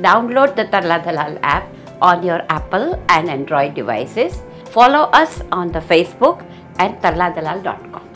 Download the Tarla Dalal app on your Apple and Android devices. Follow us on the Facebook and tarladalal.com.